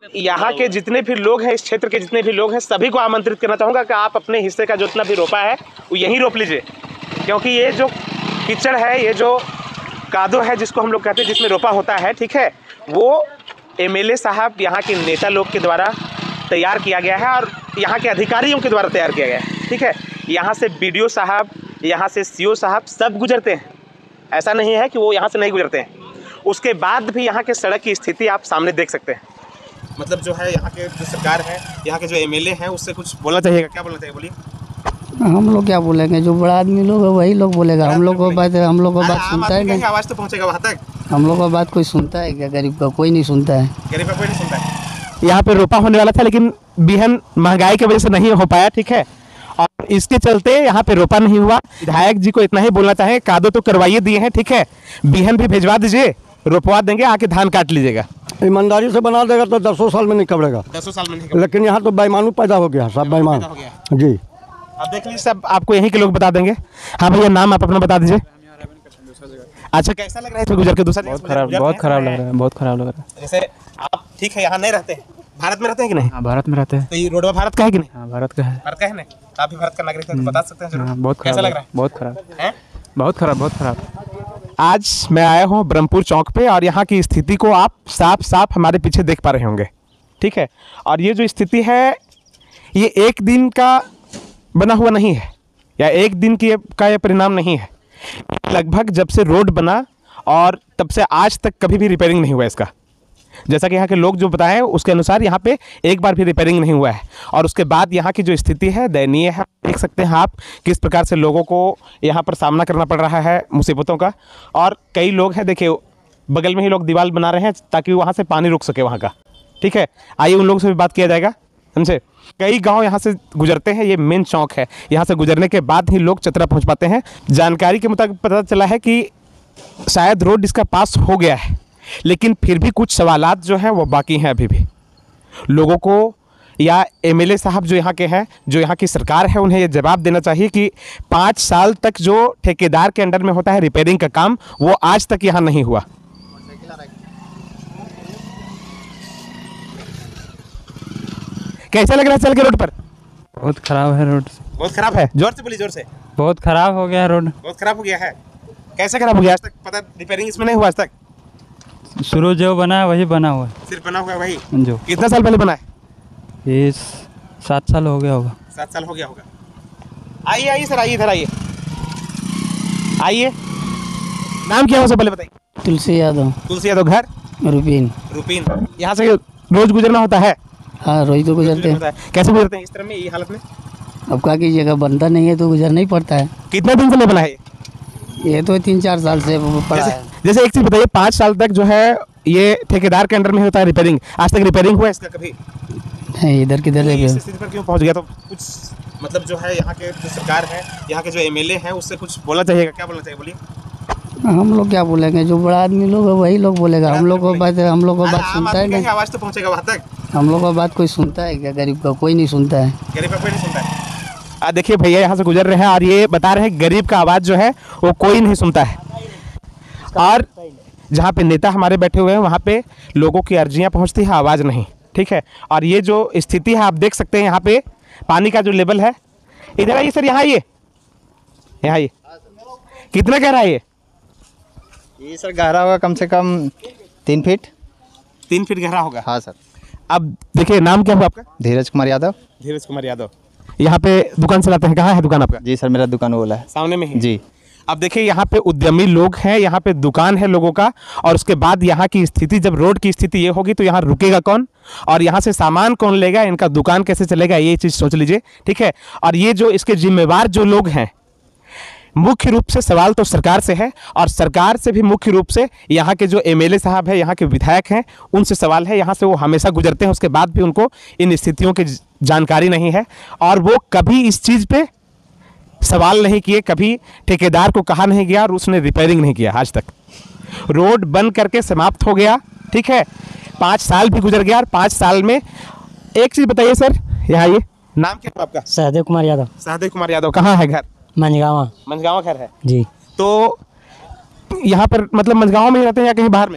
यहाँ के जितने भी लोग हैं, इस क्षेत्र के जितने भी लोग हैं, सभी को आमंत्रित करना चाहूँगा कि आप अपने हिस्से का जितना भी रोपा है वो यहीं रोप लीजिए, क्योंकि ये जो कीचड़ है, ये जो कादो है जिसको हम लोग कहते हैं, जिसमें रोपा होता है, ठीक है, वो एमएलए साहब, यहाँ के नेता लोग के द्वारा तैयार किया गया है और यहाँ के अधिकारियों के द्वारा तैयार किया गया है, ठीक है। यहाँ से बीडीओ साहब, यहाँ से सीओ साहब सब गुजरते हैं, ऐसा नहीं है कि वो यहाँ से नहीं गुजरते हैं। उसके बाद भी यहाँ के सड़क की स्थिति आप सामने देख सकते हैं। मतलब जो है यहाँ के जो सरकार है, यहाँ के जो एमएलए हैं, उससे कुछ बोलना चाहिएगा। क्या बोलना चाहिए, बोलिए। हम लोग क्या बोलेंगे, जो बड़ा आदमी लोग है वही लोग बोलेगा। हम लोग को बात सुनता है नहीं, आवाज़ तो पहुँचेगा वहाँ तक। हम लोग का बात कोई सुनता है क्या? गरीब का कोई नहीं सुनता है। गरीब का कोई नहीं सुनता है। यहाँ पे रोपा होने वाला था, लेकिन बिहन महंगाई की वजह से नहीं हो पाया, ठीक है, और इसके चलते यहाँ पे रोपा नहीं हुआ। विधायक जी को इतना ही बोलना चाहे, कादो तो करवाइए दिए हैं, ठीक है, बिहन भी भिजवा दीजिए, रोपवा देंगे, आके धान काट लीजिएगा। ईमानदारी से बना देगा तो 10 साल में नहीं कबड़ेगा, 10 साल में नहीं। लेकिन यहाँ तो बेईमानू पैदा हो गया, सब बेईमान जी। अब देख लीजिए, सब आपको यहीं के लोग बता देंगे। हाँ भैया, नाम आप अपना बता दीजिए। अच्छा, कैसा लग रहा है गुजर के? दूसरा बहुत खराब लग रहा है, बहुत खराब लग रहा है। जैसे आप ठीक है, यहाँ नहीं रहते हैं, भारत में रहते हैं कि नहीं? हाँ, भारत में रहते हैं। तो ये रोडवा भारत का है कि नहीं? हाँ, भारत का है। भारत का है ना? आप भी भारत का नागरिक हैं तो बता सकते हैं। बहुत कैसा लग रहा है? बहुत खराब है, बहुत खराब, बहुत खराब। आज मैं आया हूँ ब्रह्मपुर चौक पे और यहाँ की स्थिति को आप साफ साफ हमारे पीछे देख पा रहे होंगे, ठीक है। और ये जो स्थिति है, ये एक दिन का बना हुआ नहीं है, या एक दिन का ये परिणाम नहीं है। लगभग जब से रोड बना और तब से आज तक कभी भी रिपेयरिंग नहीं हुआ इसका। जैसा कि यहाँ के लोग जो बताएं उसके अनुसार यहाँ पे एक बार भी रिपेयरिंग नहीं हुआ है। और उसके बाद यहाँ की जो स्थिति है दयनीय है। देख सकते हैं आप किस प्रकार से लोगों को यहाँ पर सामना करना पड़ रहा है मुसीबतों का। और कई लोग हैं, देखिए बगल में ही लोग दीवार बना रहे हैं ताकि वहाँ से पानी रुक सके वहाँ का, ठीक है। आइए उन लोगों से भी बात किया जाएगा, समझे। कई गांव यहाँ से गुजरते हैं, ये मेन चौक है, यहाँ से गुजरने के बाद ही लोग चतरा पहुँच पाते हैं। जानकारी के मुताबिक पता चला है कि शायद रोड इसका पास हो गया है, लेकिन फिर भी कुछ सवालात जो हैं वो बाकी हैं अभी भी। लोगों को या एमएलए साहब जो यहाँ के हैं, जो यहाँ की सरकार है, उन्हें ये जवाब देना चाहिए कि 5 साल तक जो ठेकेदार के अंडर में होता है रिपेयरिंग का काम, वो आज तक यहाँ नहीं हुआ। कैसा लग रहा है चल के रोड पर? बहुत खराब है रोड। बहुत खराब है, जोर से बोलिए, जोर से। बहुत खराब हो गया रोड। बहुत खराब हो गया है। कैसे खराब हो गया? आज तक पता रिपेयरिंग इसमें नहीं हुआ आज तक? शुरू जो बना है वही बना हुआ है। सिर्फ बना हुआ है वही? जो कितना साल पहले बना है? ये 7 साल हो गया होगा। 7 साल हो गया होगा। आइए आइए सर, आइए इधर आइए, आइए। नाम क्या है उसे पहले बताइए। तुलसी यादव। तुलसी यादव। घर? रुपीन। रुपीन। यहाँ से रोज गुजरना होता है? हाँ, रोज तो गुजरते हैं। कैसे गुजरते हैं इस तरह में, ये हालत में? अब क्या कीजिएगा, बनता नहीं है तो गुजरना ही पड़ता है। कितने दिन से नहीं बना है ये? तो 3-4 साल से पड़ा है। जैसे एक चीज बताइए, 5 साल तक जो है ये ठेकेदार के अंडर में होता है रिपेयरिंग, आज तक रिपेयरिंग हुआ इसका कभी? नहीं, इधर किधर इस स्थिति पर क्यों पहुंच गया? तो कुछ मतलब जो है यहाँ के जो सरकार है, यहाँ के जो एमएलए हैं, उससे कुछ बोलना चाहिएगा। क्या बोलना चाहिए, बोलिए। हम लोग क्या बोलेंगे, जो बड़ा आदमी लोग है वही लोग बोलेगा। हम लोग को बात सुनता है नहीं, आवाज़ तो पहुँचेगा वहाँ तक। हम लोग का बात कोई सुनता है क्या? गरीब का कोई नहीं सुनता है। गरीब का कोई नहीं सुनता है। देखिए भैया यहाँ से गुजर रहे हैं और ये बता रहे हैं गरीब का आवाज़ जो है वो कोई नहीं सुनता है। और जहाँ पे नेता हमारे बैठे हुए हैं वहाँ पे लोगों की अर्जियाँ पहुँचती है, आवाज़ नहीं, ठीक है। और ये जो स्थिति है आप देख सकते हैं, यहाँ पे पानी का जो लेवल है, इधर आइए सर, यहाँ आइए, यहाँ आइए। कितना गहरा है ये सर? गहरा होगा कम से कम 3 फीट। 3 फीट गहरा होगा? हाँ सर। अब देखिए, नाम क्या हुआ आपका? धीरज कुमार यादव। धीरज कुमार यादव। यहाँ पे दुकान चलाते हैं? कहाँ है दुकान आपका? जी सर, मेरा दुकान ओला है, सामने में ही जी। अब देखिए यहाँ पे उद्यमी लोग हैं, यहाँ पे दुकान है लोगों का, और उसके बाद यहाँ की स्थिति, जब रोड की स्थिति ये होगी तो यहाँ रुकेगा कौन और यहाँ से सामान कौन लेगा, इनका दुकान कैसे चलेगा, ये चीज़ सोच लीजिए, ठीक है। और ये जो इसके जिम्मेवार जो लोग हैं, मुख्य रूप से सवाल तो सरकार से है, और सरकार से भी मुख्य रूप से यहाँ के जो एमएलए साहब हैं, यहाँ के विधायक हैं, उनसे सवाल है। यहाँ से वो हमेशा गुजरते हैं, उसके बाद भी उनको इन स्थितियों की जानकारी नहीं है, और वो कभी इस चीज़ पे सवाल नहीं किए, कभी ठेकेदार को कहा नहीं गया और उसने रिपेयरिंग नहीं किया। आज तक रोड बंद करके समाप्त हो गया, ठीक है। 5 साल भी गुजर गया, और 5 साल में एक चीज़ बताइए सर, यहाँ ये नाम क्या है आपका? सहदेव कुमार यादव। सहदेव कुमार यादव। कहाँ है घर? मंझगांव। मंझगांव घर है जी। तो यहाँ पर मतलब मंझगांव में ही रहते हैं या कहीं बाहर में?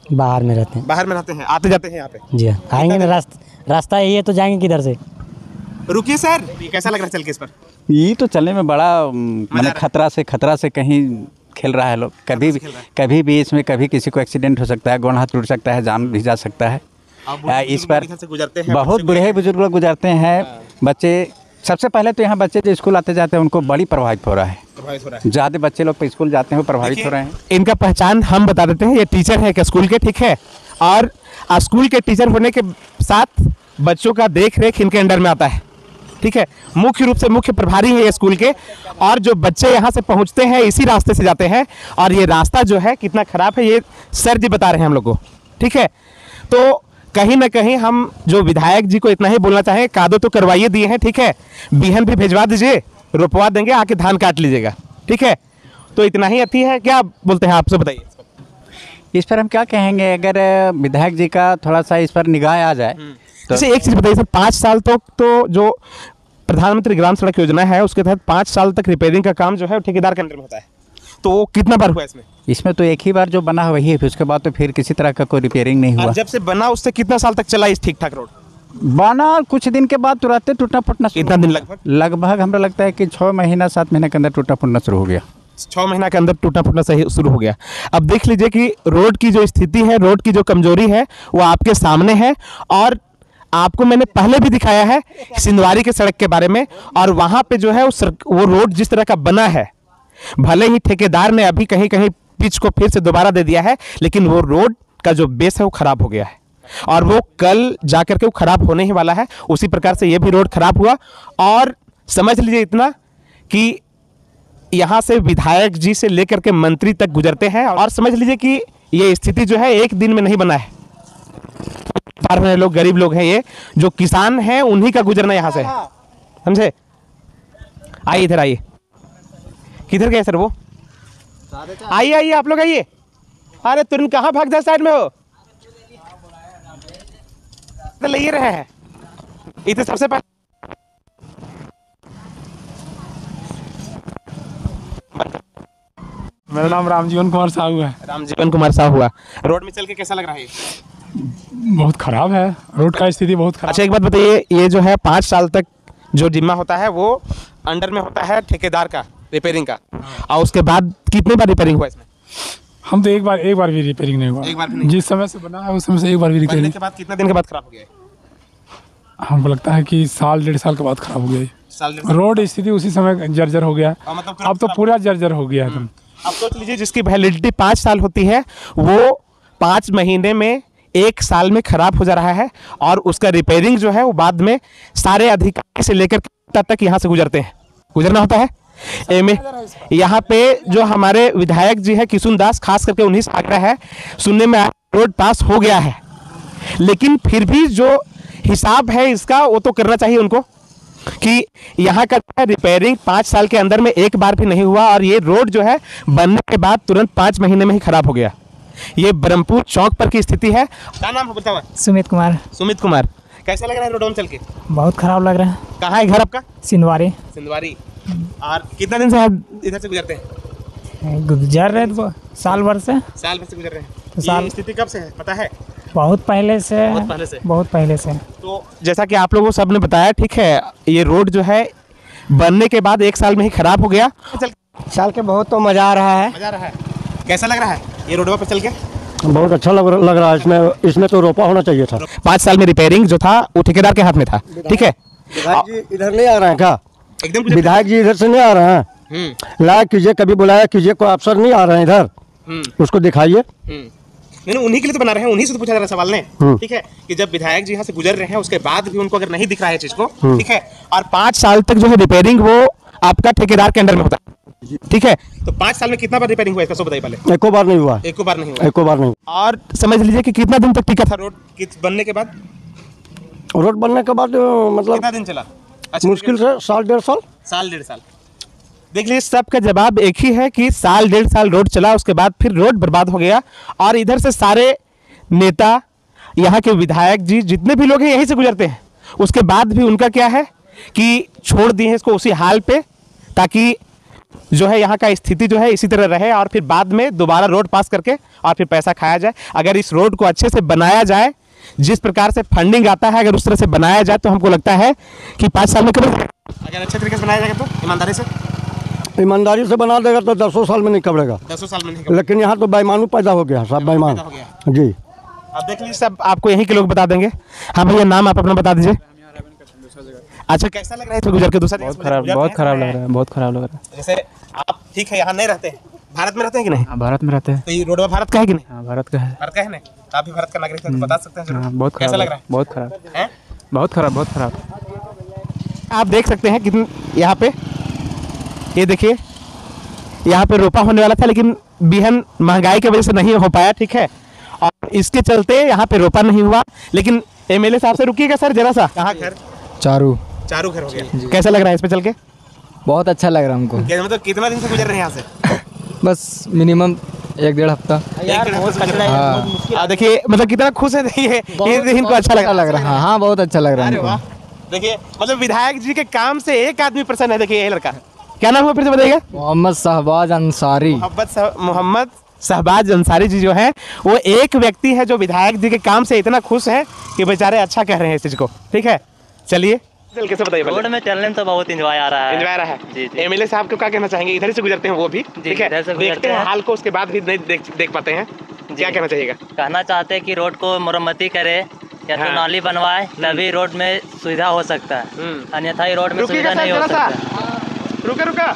बाहर में रहते हैं। बाहर में रहते हैं, आते जाते हैं यहाँ पे? जी हाँ, आएंगे ना, रास्ता यही है तो जाएंगे किधर से। रुकिए सर, ये कैसा लग रहा है चल के इस पर? ये तो चलने में बड़ा मतलब खतरा से कहीं खेल रहा है लोग। कभी भी इसमें कभी किसी को एक्सीडेंट हो सकता है, गोड़ हाथ टूट सकता है, जान भी जा सकता है। इस पर बहुत बूढ़े बुजुर्ग लोग गुजरते हैं, बच्चे। सबसे पहले तो यहाँ बच्चे जो स्कूल आते जाते हैं उनको बड़ी प्रभावित हो रहा है। ज़्यादा बच्चे लोग स्कूल जाते हैं वो प्रभावित हो रहे हैं। इनका पहचान हम बता देते हैं, ये टीचर है एक स्कूल के, ठीक है। और स्कूल के टीचर होने के साथ बच्चों का देख रेख इनके अंडर में आता है, ठीक है। मुख्य रूप से मुख्य प्रभारी है ये स्कूल के। और जो बच्चे यहाँ से पहुँचते हैं इसी रास्ते से जाते हैं। और ये रास्ता जो है कितना ख़राब है ये सर जी बता रहे हैं हम लोग को, ठीक है। तो कहीं ना कहीं हम जो विधायक जी को इतना ही बोलना चाहें, कादो तो करवाइए दिए हैं, ठीक है, बिहन भी भिजवा दीजिए, रोपवा देंगे, आके धान काट लीजिएगा, ठीक है। तो इतना ही अति है, क्या बोलते हैं आपसे बताइए। इस पर हम क्या कहेंगे, अगर विधायक जी का थोड़ा सा इस पर निगाह आ जाए तो। जैसे एक चीज़ बताइए सर, 5 साल तक तो जो प्रधानमंत्री ग्राम सड़क योजना है उसके तहत 5 साल तक रिपेयरिंग का काम जो है ठेकेदार के अंडर में होता है, तो वो कितना बार हुआ इसमें? इसमें तो एक ही बार जो बना वही है, फिर उसके बाद तो फिर किसी तरह का कोई रिपेयरिंग नहीं हुआ। जब से बना उससे कितना साल तक चला इस ठीक ठाक रोड? बना कुछ दिन के बाद तुरंत टूटना फूटना। कितना दिन लगभग हमें लगता है कि 6 महीना 7 महीने के अंदर टूटना फूटना शुरू हो गया। 6 महीना के अंदर टूटना फूटना सही शुरू हो गया। अब देख लीजिए कि रोड की जो स्थिति है, रोड की जो कमजोरी है वो आपके सामने है। और आपको मैंने पहले भी दिखाया है सिंधवारी के सड़क के बारे में। और वहाँ पे जो है वो रोड जिस तरह का बना है, भले ही ठेकेदार ने अभी कहीं कहीं पिच को फिर से दोबारा दे दिया है, लेकिन वो रोड का जो बेस है वो खराब हो गया है और वो कल जाकर के वो खराब होने ही वाला है। उसी प्रकार से ये भी रोड खराब हुआ। और समझ लीजिए इतना कि यहाँ से विधायक जी से लेकर के मंत्री तक गुजरते हैं। और समझ लीजिए कि ये स्थिति जो है एक दिन में नहीं बना है। लोग गरीब लोग हैं, ये जो किसान हैं उन्हीं का गुजरना यहाँ से, समझे। आइए इधर आइए। किधर गए सर वो? आइए आइए आप लोग आइए। अरे तुम कहाँ भाग जा, साइड में हो तो ले ही रहे हैं। इधर सबसे पहले मेरा नाम रामजीवन कुमार साहू है। रामजीवन कुमार साहू हुआ। रोड में चल के कैसा लग रहा है? बहुत खराब है, रोड का स्थिति बहुत खराब। अच्छा एक बात बताइए, ये जो है 5 साल तक जो जिम्मा होता है वो अंडर में होता है ठेकेदार का रिपेयरिंग का, और उसके बाद कितने बार रिपेयरिंग हुआ इसमें? हम तो एक बार भी रिपेयरिंग नहीं हुआ। एक बार भी नहीं। जिस समय से बना है उस समय से एक बार भी रिपेयरिंग। बनने के बाद कितना दिन के बाद खराब हो गया है? हमको लगता है कि साल 1.5 साल के बाद खराब हो गया है। साल 1.5 रोड स्थिति उसी समय जर्जर हो गया, मतलब अब तो पूरा जर्जर हो गया है। अब सोच लीजिए जिसकी वैलिडिटी 5 साल होती है वो 5 महीने में 1 साल में खराब हो जा रहा है। और उसका रिपेयरिंग जो है वो बाद में सारे अधिकारी से लेकर तक यहाँ से गुजरना होता है। यहाँ पे जो हमारे विधायक जी है किशुन दास, खास करके उन्हीं से आग्रह है, सुनने में रोड पास हो गया है लेकिन फिर भी जो हिसाब है इसका वो तो करना चाहिए उनको कि यहाँ का रिपेयरिंग 5 साल के अंदर में एक बार भी नहीं हुआ। और ये रोड जो है बनने के बाद तुरंत 5 महीने में ही खराब हो गया। ये ब्रह्मपुर चौक पर की स्थिति है। क्या नाम है बताओ? सुमित कुमार। सुमित कुमार, कैसा लग रहा है रोड में चल के? बहुत खराब लग रहा है। कहाँ है घर आपका? सिंधवारी। सिंधवारी। और कितना दिन से आप इधर से गुजरते हैं? गुजर रहे थे साल भर से। साल भर से गुजर रहे हैं। तो साल ये स्थिति कब से है पता है? बहुत पहले से। बहुत पहले से। तो जैसा कि आप लोगों सब ने बताया, ठीक है, ये रोड जो है बनने के बाद 1 साल में ही खराब हो गया। चल के बहुत तो मज़ा आ रहा है। मजा आ रहा है। कैसा लग रहा है ये रोडवा पर चल के? बहुत अच्छा लग रहा है। इसमें तो रोपा होना चाहिए था। 5 साल में रिपेयरिंग जो था वो ठेकेदार के हाथ में था, ठीक है। विधायक जी इधर नहीं आ रहे हैं क्या? एकदम विधायक जी इधर से नहीं आ रहे हैं। लाया कीजिए, कभी बुलाया कीजिए, कोई अफसर नहीं आ रहे हैं इधर, उसको दिखाइए। नहीं उन्हीं के लिए तो बना रहे हैं, उन्हीं से तो पूछा जा रहा है सवाल ने, ठीक है, कि जब विधायक जी यहाँ से गुजर रहे हैं उसके बाद भी उनको अगर नहीं दिख रहा है चीज को, ठीक है, और 5 साल तक जो है रिपेयरिंग वो आपका ठेकेदार के अंडर में होता है, ठीक है। तो 5 साल में कितना बार रिपेयरिंग हुआ इसका सब बताइए पहले। एको बार नहीं हुआ। एको बार नहीं हुआ। एको बार नहीं। और समझ लीजिए कि कितना दिन तक टिका था रोड बनने के बाद? रोड बनने के बाद मतलब कितना दिन चला? अच्छा, मुश्किल से साल 1.5 साल। साल 1.5 साल। देख लीजिए सबका जवाब एक ही है कि साल 1.5 साल रोड चला, उसके बाद फिर रोड बर्बाद हो गया। और इधर से सारे नेता, यहाँ के विधायक जी जितने भी लोग हैं यहीं से गुजरते हैं, उसके बाद भी उनका क्या है कि छोड़ दिए हैं इसको उसी हाल पे, ताकि जो है यहाँ का स्थिति जो है इसी तरह रहे और फिर बाद में दोबारा रोड पास करके और फिर पैसा खाया जाए। अगर इस रोड को अच्छे से बनाया जाए, जिस प्रकार से फंडिंग आता है, अगर उस तरह से बनाया जाए तो हमको लगता है कि 5 साल में कब अगर अच्छे तरीके से बनाया जाएगा तो ईमानदारी से बना देगा तो 10 साल में नहीं कबड़ेगा, 10 साल में नहीं। लेकिन यहाँ तो बेईमानू पैदा हो गया, सब बेईमान। जी अब देख लीजिए, सब आपको यहीं के लोग बता देंगे। हाँ भैया, नाम आप अपना बता दीजिए। अच्छा, कैसा लग रहा है गुजर के? दूसरा बहुत खराब लग रहा है, बहुत खराब लग रहा है। जैसे आप ठीक है यहाँ नहीं रहते हैं, भारत में रहते हैं कि नहीं? हाँ, भारत में रहते हैं। तो ये रोडवा भारत का है कि नहीं? हाँ, भारत का है। भारत का है नहीं? आप भी भारत का नागरिक हैं तो बता सकते हैं जरूर। हाँ, बहुत कैसा खराब लग रहा है? बहुत खराब हैं? बहुत खराब, बहुत खराब। आप देख सकते हैं कितने यहाँ पे, ये देखिए यहाँ पे रोपा होने वाला था लेकिन बिहन महंगाई की वजह से नहीं हो पाया, ठीक है, और इसके चलते यहाँ पे रोपा नहीं हुआ। लेकिन एमएलए साहब से रुकिएगा सर जरा सा। कहाँ घर? चारू घर हो गया। कैसा लग रहा है इस पे चल के? बहुत अच्छा लग रहा है हमको। मतलब कितना दिन से गुजर रहे हैं यहाँ से? बस मिनिमम 1-1.5 हफ्ता। हाँ देखिए, मतलब कितना खुश है, देखिए इनको अच्छा लग रहा है। हाँ, बहुत अच्छा लग रहा है। देखिए मतलब विधायक जी के काम से एक आदमी प्रसन्न है। देखिए ये लड़का, क्या नाम हुआ फिर से बताइएगा? मोहम्मद शहबाज अंसारी। मोहम्मद शहबाज अंसारी जी जो है वो एक व्यक्ति है जो विधायक जी के काम से इतना खुश है कि बेचारे अच्छा कह रहे हैं इस चीज को। ठीक है, चलिए कैसे बताइए? रोड में चलने में तो बहुत एंजॉय आ रहा है। एंजॉय आ रहा है जी। एमएलए साहब को क्या कहना चाहेंगे? इधर से गुजरते हैं वो भी, ठीक है, देखते हैं हाल को, उसके बाद भी नहीं देख पाते हैं। क्या कहना चाहिएगा? कहना चाहते हैं कि रोड को मरम्मति करे या तो नाली बनवाए, तभी रोड में सुविधा हो सकता है, अन्यथा ही रोड में सुविधा नहीं हो सकता। रुका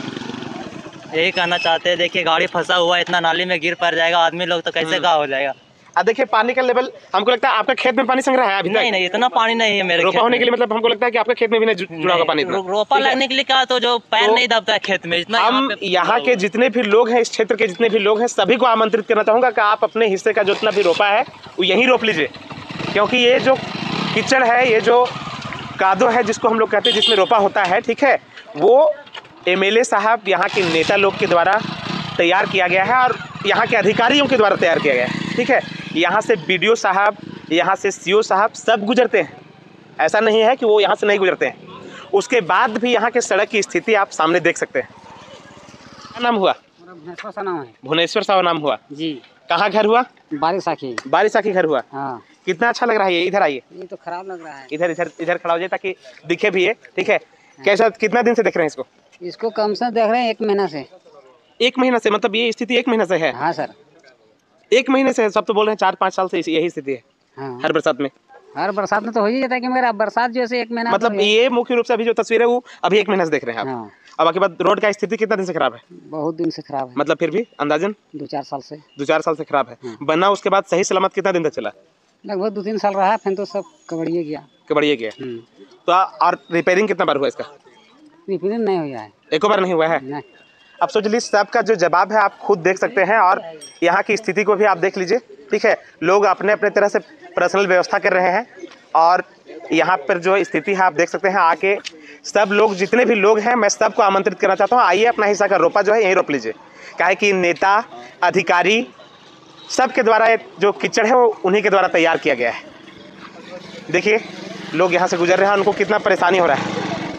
यही कहना चाहते हैं। देखिए गाड़ी फंसा हुआ है, इतना नाली में गिर पड़ जाएगा आदमी लोग तो कैसे का हो जाएगा। देखिए पानी का लेवल, हमको लगता है आपका खेत में पानी संग्रह है अभी तक? नहीं, इतना पानी नहीं है मेरे रोपा होने के लिए। मतलब हमको लगता है कि आपके खेत में भी नहीं जुड़ा होगा पानी। रोपा लगने के लिए क्या, तो जो पैर नहीं दबता है खेत में इतना। हम यहाँ के जितने भी लोग हैं, इस क्षेत्र के जितने भी लोग हैं, सभी को आमंत्रित करना चाहूँगा कि आप अपने हिस्से का जितना भी रोपा है वो यहीं रोप लीजिए, क्योंकि ये जो कीचड़ है, ये जो कादो है जिसको हम लोग कहते हैं, जिसमें रोपा होता है, ठीक है, वो एमएलए साहब यहाँ के नेता लोग के द्वारा तैयार किया गया है और यहाँ के अधिकारियों के द्वारा तैयार किया गया है। ठीक है, यहाँ से बीडीओ साहब, यहाँ से सीओ साहब सब गुजरते हैं, ऐसा नहीं है कि वो यहाँ से नहीं गुजरते हैं। उसके बाद भी यहाँ के सड़क की स्थिति आप सामने देख सकते हैं। क्या नाम हुआ? भुवनेश्वर सा नाम है। भुवनेश्वर साहब नाम हुआ जी। कहाँ घर हुआ? बारिसाखी घर हुआ। हाँ। कितना अच्छा लग रहा है ये। इधर आइए। ये तो खराब लग रहा है। इधर खड़ा हो जाए ताकि दिखे भी है। ठीक है, कैसा, कितना दिन से देख रहे हैं इसको? इसको कम से देख रहे हैं 1 महीना से। 1 महीना से? मतलब ये स्थिति 1 महीना से है? हाँ सर, 1 महीने से। सब तो बोल रहे हैं 4-5 साल से यही स्थिति है। हाँ। हर बरसात में तो हो ही जाता है कि मगर अब बरसात जो है 1 महीना। मतलब ये मुख्य रूप से अभी जो तस्वीर है वो अभी 1 महीना से देख रहे हैं आप। हाँ। अब बाकी बात, रोड का स्थिति कितना दिन से खराब है? बहुत दिन से खराब है। मतलब फिर भी अंदाजन 2-4 साल से। 2-4 साल से खराब है। बना उसके बाद सही सलामत कितना दिन तक चला? लगभग 2-3 साल रहा, फिर तो सब कबड़िए गया। तो और रिपेयरिंग कितना बार हुआ इसका? रिपेयरिंग नहीं हुआ है, एको बार नहीं हुआ है। नहीं। अब सोच लीजिए, सबका जो जवाब है आप खुद देख सकते हैं और यहाँ की स्थिति को भी आप देख लीजिए। ठीक है, लोग अपने अपने तरह से पर्सनल व्यवस्था कर रहे हैं और यहाँ पर जो स्थिति है आप देख सकते हैं। आके सब लोग, जितने भी लोग हैं, मैं सबको आमंत्रित करना चाहता हूँ, आइए अपना हिस्सा का रोपा जो है यहीं रोप लीजिए। काहे कि नेता, अधिकारी सब के द्वारा जो कीचड़ है वो उन्हीं के द्वारा तैयार किया गया है। देखिए लोग यहाँ से गुजर रहे हैं, उनको कितना परेशानी हो रहा है।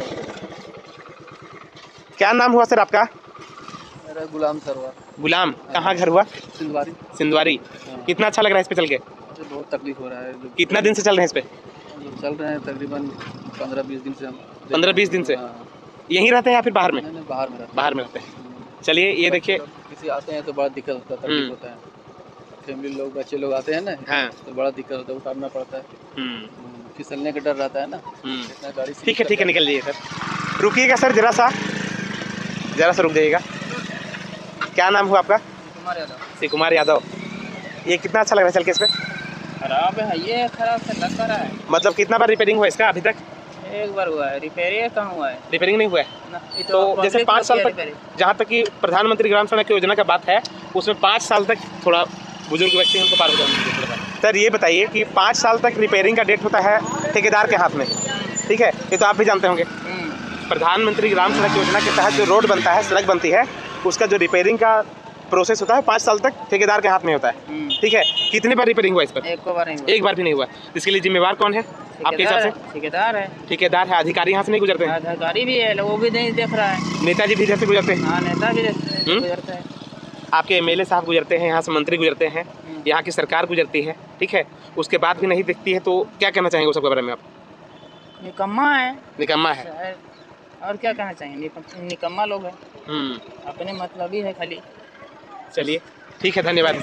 क्या नाम हुआ सर आपका? मेरा गुलाम सर हुआ। गुलाम, कहाँ घर हुआ? सिंधवारी। कितना अच्छा लग रहा है इस पे चल के? बहुत तकलीफ हो रहा है। कितना दिन से चल रहे हैं इस पे? चल रहे हैं तकरीबन 15-20 दिन से। 15-20 दिन से यहीं रहते हैं या फिर बाहर में? बाहर में रहते हैं। चलिए ये देखिए, किसी आते हैं तो बड़ा दिक्कत होता है, तकलीफ होता है। फैमिली लोग, बच्चे लोग आते हैं ना, तो बड़ा दिक्कत होता है, उतारना पड़ता है, फिसलने का डर रहता है ना। इतना गाड़ी। ठीक है, निकल जाइए सर। रुकिएगा सर, जरा सा रुक जाइएगा। क्या नाम हुआ आपका? श्री कुमार यादव। ये कितना अच्छा लग रहा है चल के इस पे? खराब है ये, खराब से लग रहा है। मतलब कितना बार रिपेयरिंग हुआ इसका अभी तक? 1 बार हुआ है। रिपेयरिंग कहाँ हुआ है? रिपेयरिंग नहीं हुआ है। तो जैसे 5 साल तक, जहाँ तक कि प्रधानमंत्री ग्राम सड़क योजना का बात है, उसमें 5 साल तक थोड़ा बुजुर्ग व्यक्ति उनको पार हो जाए। सर ये बताइए कि 5 साल तक रिपेयरिंग का डेट होता है ठेकेदार के हाथ में, ठीक है, ये तो आप भी जानते होंगे। प्रधानमंत्री ग्राम सड़क योजना के तहत जो रोड बनता है, सड़क बनती है, उसका जो रिपेयरिंग का प्रोसेस होता है 5 साल तक ठेकेदार के हाथ में होता है। ठीक है, कितने बार रिपेयरिंग हुआ इस पर? एक बार नहीं हुआ। एक बार भी नहीं हुआ। इसके लिए जिम्मेवार कौन है आपके हिसाब से? ठेकेदार है। ठेकेदार है। अधिकारी यहाँ से नहीं गुजरते हैं? अधिकारी भी है, वो भी नहीं देख रहा है। नेताजी भी इधर से गुजरते हैं? हाँ, नेता भी गुजरते हैं। आपके एमएलए साहब गुजरते हैं, यहाँ से मंत्री गुजरते हैं, यहाँ की सरकार गुजरती है, ठीक है, उसके बाद भी नहीं दिखती है, तो क्या कहना चाहेंगे उस सबके बारे में आप? निकम्मा है। निकम्मा है, और क्या कहना चाहिए? निकम्मा लोग हैं, अपने मतलब ही है खाली। चलिए ठीक है, धन्यवाद।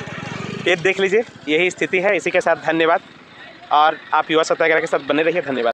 ये देख लीजिए, यही स्थिति है। इसी के साथ धन्यवाद, और आप युवा सत्याग्रह के साथ बने रहिए। धन्यवाद।